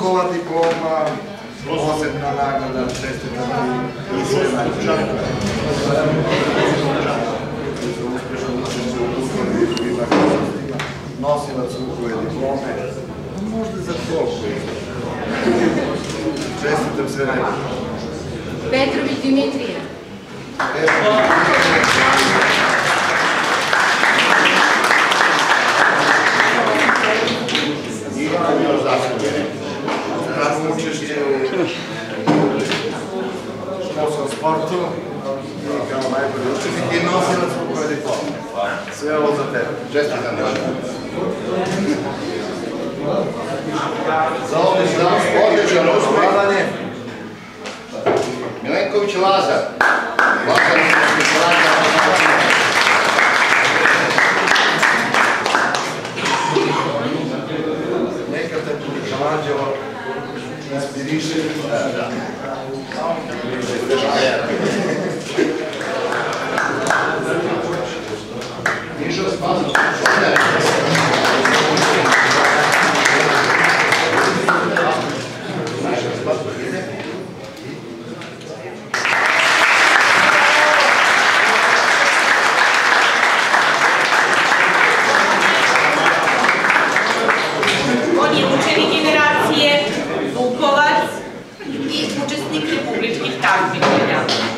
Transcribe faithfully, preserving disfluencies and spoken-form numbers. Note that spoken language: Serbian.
Vukova diploma, posebna nagrada, čestitam i sve najbolje. Uspješno učešće u kulturnim aktivnostima, nosilac Vukove diplome, možda za toliko isto. Čestitam sve najbolje. Petrović Dimitrije. Imam još zasluge. Radno učešće u školskom sportu i kao najbolji učesnik i nosilac Vukove diplome. Sve ovo za tebe. Čestitam. Za odličan uspjeh. Milenković Lazar. Lazar neka te Michelangelo inspiriše. Mišo Spazov. On je učenik generacije Vukovac i učesnik republičkih takmičenja.